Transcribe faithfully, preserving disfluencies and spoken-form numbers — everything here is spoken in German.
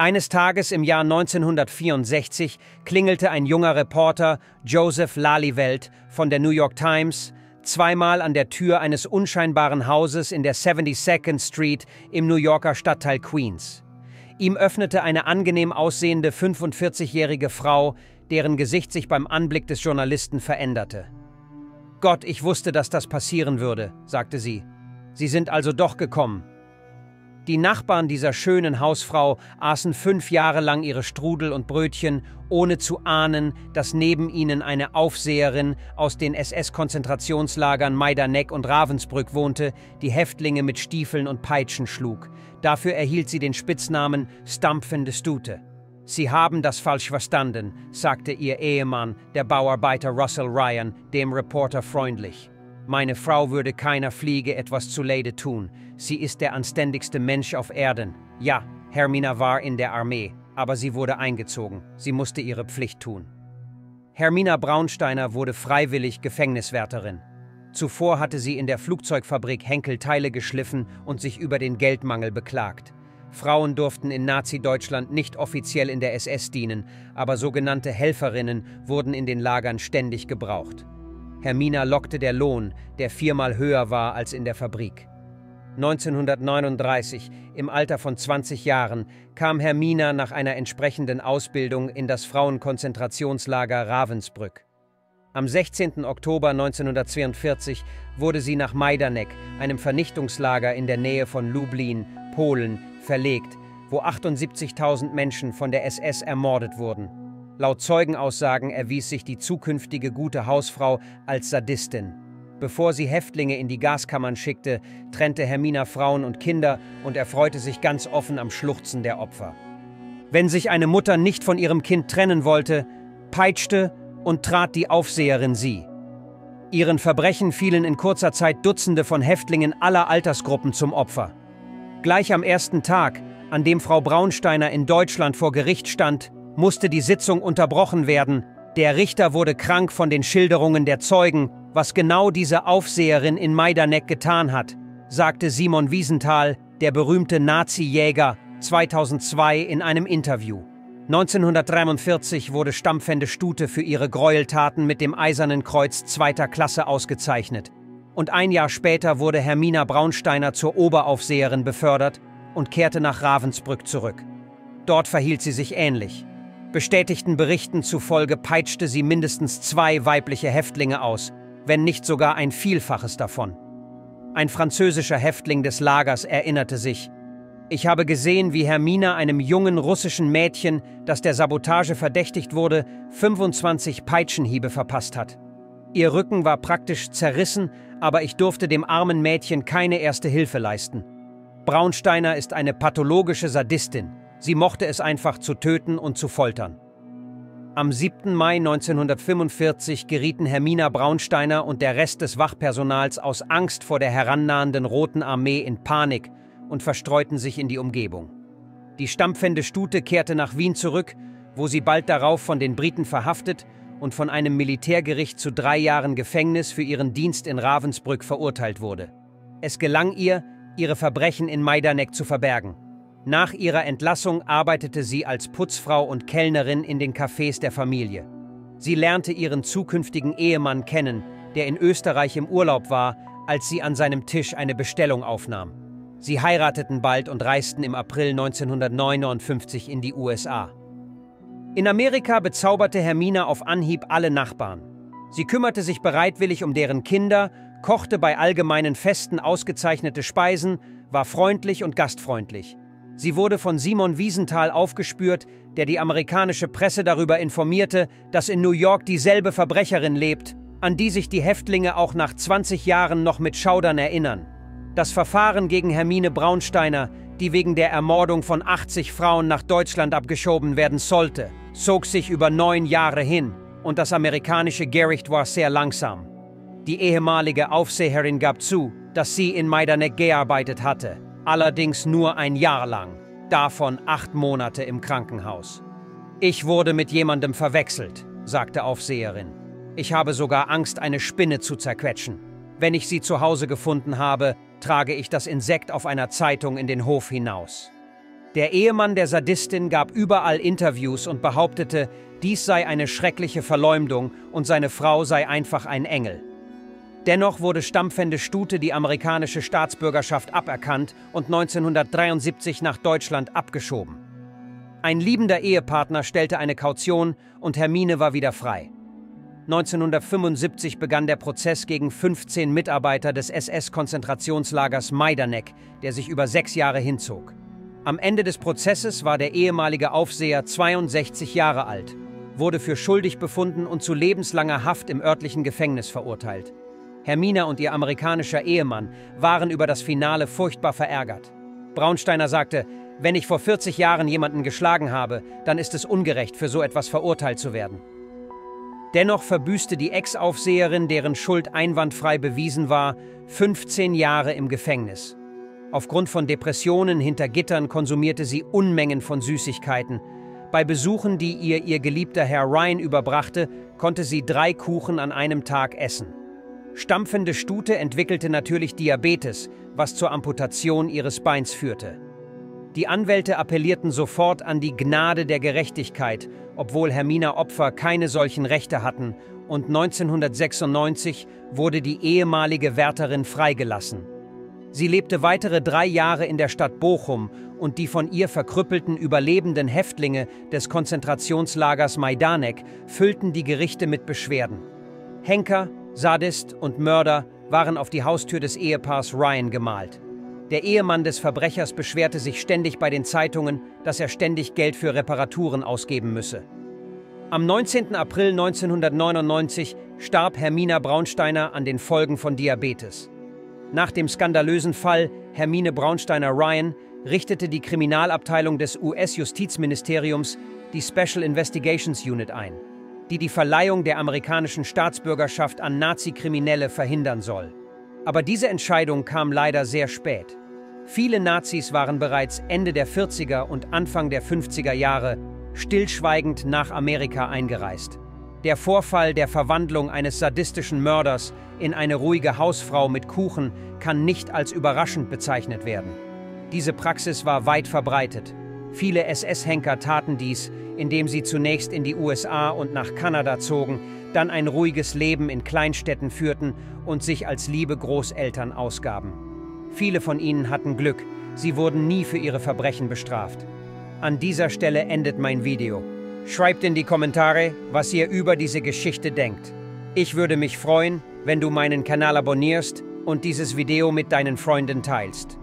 Eines Tages im Jahr neunzehnhundertvierundsechzig klingelte ein junger Reporter, Joseph Lalivelt von der New York Times, zweimal an der Tür eines unscheinbaren Hauses in der seventy-second Street im New Yorker Stadtteil Queens. Ihm öffnete eine angenehm aussehende fünfundvierzigjährige Frau, deren Gesicht sich beim Anblick des Journalisten veränderte. »Gott, ich wusste, dass das passieren würde«, sagte sie. »Sie sind also doch gekommen.« Die Nachbarn dieser schönen Hausfrau aßen fünf Jahre lang ihre Strudel und Brötchen, ohne zu ahnen, dass neben ihnen eine Aufseherin aus den S S-Konzentrationslagern Majdanek und Ravensbrück wohnte, die Häftlinge mit Stiefeln und Peitschen schlug. Dafür erhielt sie den Spitznamen »Stampfende Stute«. »Sie haben das falsch verstanden«, sagte ihr Ehemann, der Bauarbeiter Russell Ryan, dem Reporter freundlich. »Meine Frau würde keiner Fliege etwas zuleide tun. Sie ist der anständigste Mensch auf Erden. Ja, Hermina war in der Armee, aber sie wurde eingezogen. Sie musste ihre Pflicht tun.« Hermina Braunsteiner wurde freiwillig Gefängniswärterin. Zuvor hatte sie in der Flugzeugfabrik Henkel Teile geschliffen und sich über den Geldmangel beklagt. Frauen durften in Nazi-Deutschland nicht offiziell in der S S dienen, aber sogenannte Helferinnen wurden in den Lagern ständig gebraucht. Hermina lockte der Lohn, der viermal höher war als in der Fabrik. neunzehnhundertneununddreißig, im Alter von zwanzig Jahren, kam Hermina nach einer entsprechenden Ausbildung in das Frauenkonzentrationslager Ravensbrück. Am sechzehnten Oktober neunzehnhundertzweiundvierzig wurde sie nach Majdanek, einem Vernichtungslager in der Nähe von Lublin, Polen, verlegt, wo achtundsiebzigtausend Menschen von der S S ermordet wurden. Laut Zeugenaussagen erwies sich die zukünftige gute Hausfrau als Sadistin. Bevor sie Häftlinge in die Gaskammern schickte, trennte Hermina Frauen und Kinder und erfreute sich ganz offen am Schluchzen der Opfer. Wenn sich eine Mutter nicht von ihrem Kind trennen wollte, peitschte und trat die Aufseherin sie. Ihren Verbrechen fielen in kurzer Zeit Dutzende von Häftlingen aller Altersgruppen zum Opfer. Gleich am ersten Tag, an dem Frau Braunsteiner in Deutschland vor Gericht stand, musste die Sitzung unterbrochen werden. Der Richter wurde krank von den Schilderungen der Zeugen, was genau diese Aufseherin in Majdanek getan hat, sagte Simon Wiesenthal, der berühmte Nazi-Jäger, zweitausendzwei in einem Interview. neunzehnhundertdreiundvierzig wurde Stampfende Stute für ihre Gräueltaten mit dem Eisernen Kreuz zweiter Klasse ausgezeichnet. Und ein Jahr später wurde Hermina Braunsteiner zur Oberaufseherin befördert und kehrte nach Ravensbrück zurück. Dort verhielt sie sich ähnlich. Bestätigten Berichten zufolge peitschte sie mindestens zwei weibliche Häftlinge aus, wenn nicht sogar ein Vielfaches davon. Ein französischer Häftling des Lagers erinnerte sich: »Ich habe gesehen, wie Hermina einem jungen russischen Mädchen, das der Sabotage verdächtigt wurde, fünfundzwanzig Peitschenhiebe verpasst hat. Ihr Rücken war praktisch zerrissen, aber ich durfte dem armen Mädchen keine erste Hilfe leisten. Braunsteiner ist eine pathologische Sadistin. Sie mochte es einfach zu töten und zu foltern.« Am siebten Mai neunzehnhundertfünfundvierzig gerieten Hermina Braunsteiner und der Rest des Wachpersonals aus Angst vor der herannahenden Roten Armee in Panik und verstreuten sich in die Umgebung. Die Stampfende Stute kehrte nach Wien zurück, wo sie bald darauf von den Briten verhaftet und von einem Militärgericht zu drei Jahren Gefängnis für ihren Dienst in Ravensbrück verurteilt wurde. Es gelang ihr, ihre Verbrechen in Majdanek zu verbergen. Nach ihrer Entlassung arbeitete sie als Putzfrau und Kellnerin in den Cafés der Familie. Sie lernte ihren zukünftigen Ehemann kennen, der in Österreich im Urlaub war, als sie an seinem Tisch eine Bestellung aufnahm. Sie heirateten bald und reisten im April neunzehnhundertneunundfünfzig in die U S A. In Amerika bezauberte Hermina auf Anhieb alle Nachbarn. Sie kümmerte sich bereitwillig um deren Kinder, kochte bei allgemeinen Festen ausgezeichnete Speisen, war freundlich und gastfreundlich. Sie wurde von Simon Wiesenthal aufgespürt, der die amerikanische Presse darüber informierte, dass in New York dieselbe Verbrecherin lebt, an die sich die Häftlinge auch nach zwanzig Jahren noch mit Schaudern erinnern. Das Verfahren gegen Hermine Braunsteiner, die wegen der Ermordung von achtzig Frauen nach Deutschland abgeschoben werden sollte, zog sich über neun Jahre hin und das amerikanische Gericht war sehr langsam. Die ehemalige Aufseherin gab zu, dass sie in Majdanek gearbeitet hatte, allerdings nur ein Jahr lang, davon acht Monate im Krankenhaus. »Ich wurde mit jemandem verwechselt«, sagte Aufseherin. »Ich habe sogar Angst, eine Spinne zu zerquetschen. Wenn ich sie zu Hause gefunden habe, trage ich das Insekt auf einer Zeitung in den Hof hinaus.« Der Ehemann der Sadistin gab überall Interviews und behauptete, dies sei eine schreckliche Verleumdung und seine Frau sei einfach ein Engel. Dennoch wurde Stampfende Stute die amerikanische Staatsbürgerschaft aberkannt und neunzehnhundertdreiundsiebzig nach Deutschland abgeschoben. Ein liebender Ehepartner stellte eine Kaution und Hermine war wieder frei. neunzehnhundertfünfundsiebzig begann der Prozess gegen fünfzehn Mitarbeiter des S S-Konzentrationslagers Majdanek, der sich über sechs Jahre hinzog. Am Ende des Prozesses war der ehemalige Aufseher zweiundsechzig Jahre alt, wurde für schuldig befunden und zu lebenslanger Haft im örtlichen Gefängnis verurteilt. Hermina und ihr amerikanischer Ehemann waren über das Finale furchtbar verärgert. Braunsteiner sagte, wenn ich vor vierzig Jahren jemanden geschlagen habe, dann ist es ungerecht, für so etwas verurteilt zu werden. Dennoch verbüßte die Ex-Aufseherin, deren Schuld einwandfrei bewiesen war, fünfzehn Jahre im Gefängnis. Aufgrund von Depressionen hinter Gittern konsumierte sie Unmengen von Süßigkeiten. Bei Besuchen, die ihr ihr geliebter Herr Ryan überbrachte, konnte sie drei Kuchen an einem Tag essen. Stampfende Stute entwickelte natürlich Diabetes, was zur Amputation ihres Beins führte. Die Anwälte appellierten sofort an die Gnade der Gerechtigkeit, obwohl Hermina Opfer keine solchen Rechte hatten, und neunzehnhundertsechsundneunzig wurde die ehemalige Wärterin freigelassen. Sie lebte weitere drei Jahre in der Stadt Bochum und die von ihr verkrüppelten überlebenden Häftlinge des Konzentrationslagers Majdanek füllten die Gerichte mit Beschwerden. Henker, Sadist und Mörder waren auf die Haustür des Ehepaars Ryan gemalt. Der Ehemann des Verbrechers beschwerte sich ständig bei den Zeitungen, dass er ständig Geld für Reparaturen ausgeben müsse. Am neunzehnten April neunzehnhundertneunundneunzig starb Hermina Braunsteiner an den Folgen von Diabetes. Nach dem skandalösen Fall Hermine Braunsteiner-Ryan richtete die Kriminalabteilung des U S-Justizministeriums die Special Investigations Unit ein, die die Verleihung der amerikanischen Staatsbürgerschaft an Nazi-Kriminelle verhindern soll. Aber diese Entscheidung kam leider sehr spät. Viele Nazis waren bereits Ende der vierziger und Anfang der fünfziger Jahre stillschweigend nach Amerika eingereist. Der Vorfall der Verwandlung eines sadistischen Mörders in eine ruhige Hausfrau mit Kuchen kann nicht als überraschend bezeichnet werden. Diese Praxis war weit verbreitet. Viele S S-Henker taten dies, indem sie zunächst in die U S A und nach Kanada zogen, dann ein ruhiges Leben in Kleinstädten führten und sich als liebe Großeltern ausgaben. Viele von ihnen hatten Glück, sie wurden nie für ihre Verbrechen bestraft. An dieser Stelle endet mein Video. Schreibt in die Kommentare, was ihr über diese Geschichte denkt. Ich würde mich freuen, wenn du meinen Kanal abonnierst und dieses Video mit deinen Freunden teilst.